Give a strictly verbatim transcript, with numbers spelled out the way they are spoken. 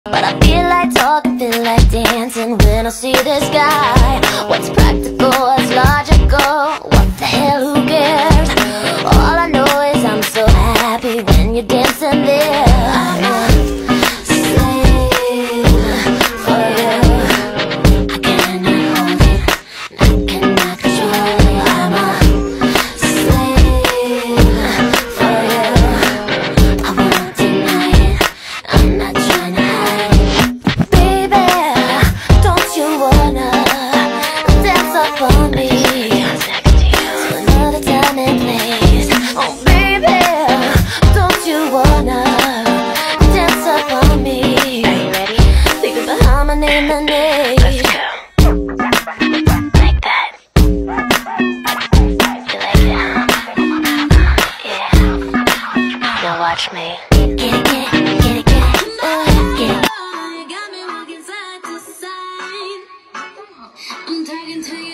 But I feel like talking, feel like dancing when I see this guy. What's practical, what's logical, what the hell, who cares? All I know is I'm so happy when you're dancing there. I'm a slave for you. I cannot hold it, I cannot control it. I'm a slave for you. I won't deny it, I'm not trying to hide it. Baby, don't you wanna dance up on me to another time and place? Oh baby, don't you wanna dance up on me? Are you ready? Think of the harmony in the name. Let's go. Like that. You like that? Yeah. Now watch me. Get it, get it, get it, get it, uh, get it. You got me walking side to side. I'm talking to you.